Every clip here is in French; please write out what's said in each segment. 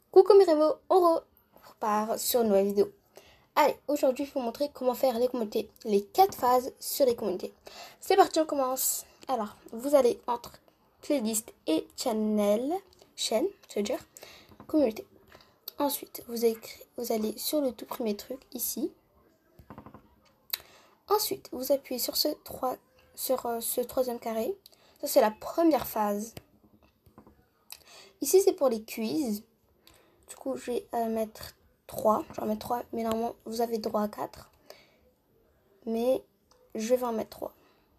Coucou mes Rémo, on repart sur une nouvelle vidéo. Allez, aujourd'hui je vais vous montrer comment faire les communautés, les 4 phases sur les communautés. C'est parti, on commence. Alors, vous allez entre playlist et chaîne, ça veut dire communauté. Ensuite, vous allez sur le tout premier truc ici. Ensuite, vous appuyez sur ce troisième carré. Ça c'est la première phase. Ici c'est pour les quiz. Du coup, je vais mettre 3. Je vais en mettre 3, mais normalement, vous avez droit à 4. Mais je vais en mettre 3.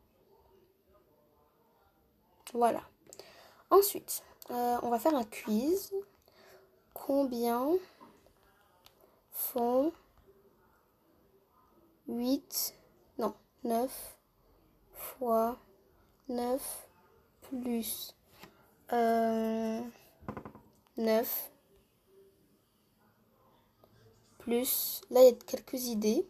Voilà. Ensuite, on va faire un quiz. Combien font 9 fois 9 plus 9 plus, là il y a quelques idées,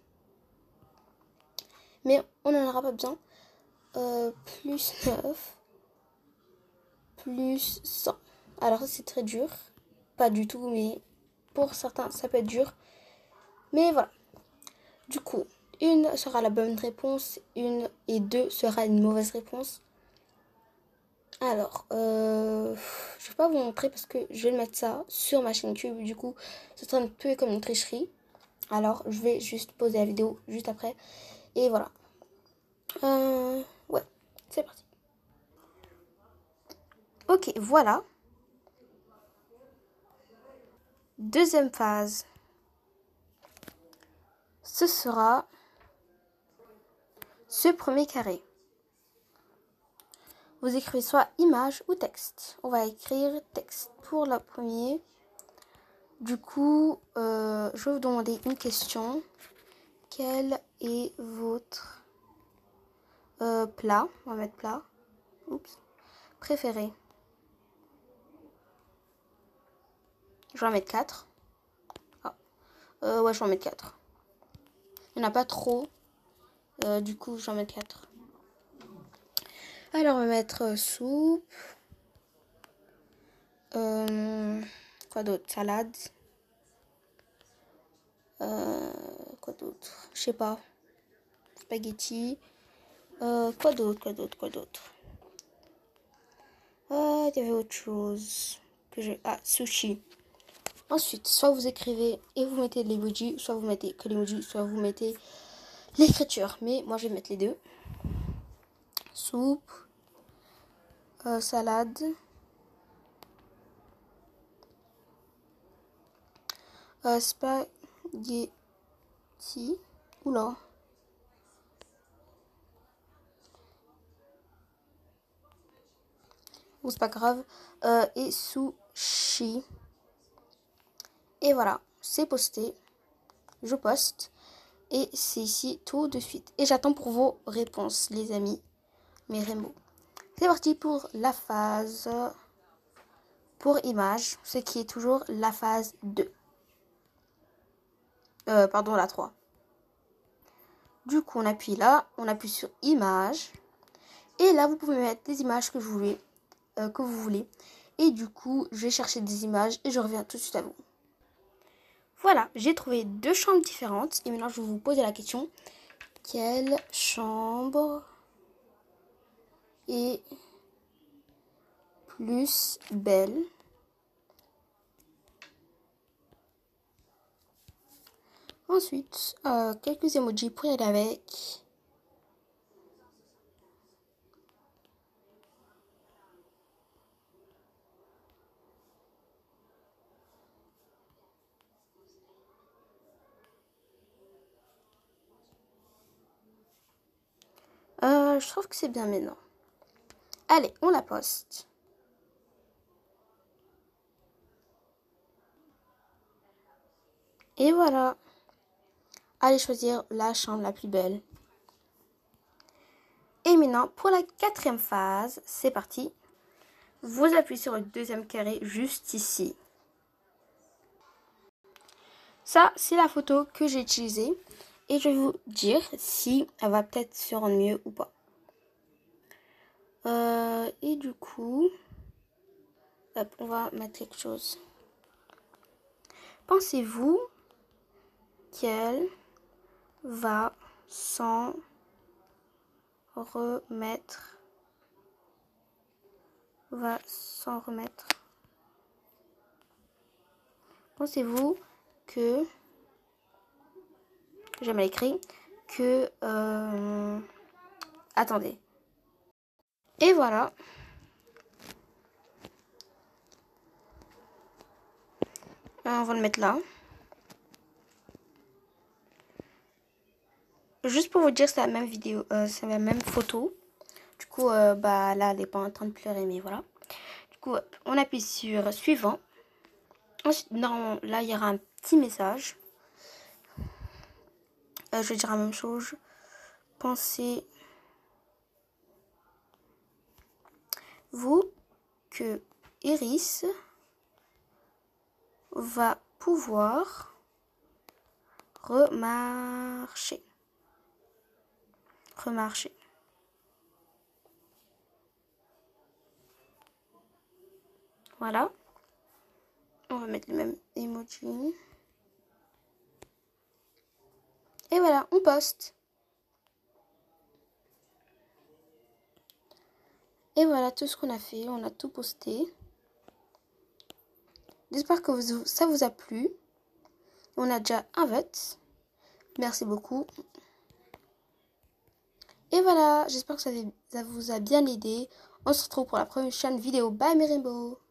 mais on n'en aura pas besoin, plus 9 plus 100. Alors ça c'est très dur, pas du tout, mais pour certains ça peut être dur, mais voilà. Du coup, 1 sera la bonne réponse, 1 et 2 sera une mauvaise réponse. Alors, je vais pas vous montrer parce que je vais le mettre ça sur ma chaîne YouTube. Du coup, ce sera un peu comme une tricherie. Alors, je vais juste poser la vidéo juste après. Et voilà. Ouais, c'est parti. Ok, voilà. Deuxième phase. Ce sera ce premier carré. Vous écrivez soit image ou texte. On va écrire texte pour la première. Du coup, je vais vous demander une question. Quel est votre plat? On va mettre plat. Oups. Préféré. Je vais en mettre 4. Ah. Ouais, je vais en mettre 4. Il n'y en a pas trop. Du coup, je vais en mettre 4. Alors, on va mettre soupe. Quoi d'autre? Salade. Quoi d'autre? Je sais pas. Spaghetti. Quoi d'autre? Il y avait autre chose que j'ai. Ah, sushi. Ensuite, soit vous écrivez et vous mettez l'emoji, soit vous mettez que l'emoji, soit vous mettez l'écriture. Mais moi, je vais mettre les deux. Soupe. Salade. Spaghetti. Oula. Bon, c'est pas grave. Et sushi. Et voilà, c'est posté. Je poste. Et c'est ici tout de suite. Et j'attends pour vos réponses, les amis. Mes Rémo. C'est parti pour la phase pour image. Ce qui est toujours la phase 2. Pardon, la 3. Du coup, on appuie là. On appuie sur image. Et là, vous pouvez mettre des images que vous voulez. Et du coup, je vais chercher des images et je reviens tout de suite à vous. Voilà, j'ai trouvé 2 chambres différentes. Et maintenant, je vais vous poser la question. Quelle chambre est plus belle? Ensuite, quelques emojis pour y aller avec. Je trouve que c'est bien maintenant. Allez, on la poste. Et voilà. Allez choisir la chambre la plus belle. Et maintenant, pour la 4e phase, c'est parti. Vous appuyez sur le deuxième carré juste ici. Ça, c'est la photo que j'ai utilisée. Et je vais vous dire si elle va peut-être se rendre mieux ou pas. Et du coup, hop, on va mettre quelque chose. pensez-vous qu'elle va s'en remettre? Pensez-vous que, j'ai mal écrit, que, attendez. Et voilà. On va le mettre là. Juste pour vous dire, c'est la même vidéo, c'est la même photo. Du coup, bah là, elle n'est pas en train de pleurer, mais voilà. Du coup, on appuie sur suivant. Ensuite, normalement, là, il y aura un petit message. Je vais dire la même chose. Pensez-vous que Iris va pouvoir remarcher? Voilà. On va mettre le même emoji. Et voilà, on poste. Et voilà tout ce qu'on a fait. On a tout posté. J'espère que ça vous a plu. On a déjà un vote. Merci beaucoup. Et voilà, j'espère que ça vous a bien aidé. On se retrouve pour la prochaine vidéo. Bye mes rainbows.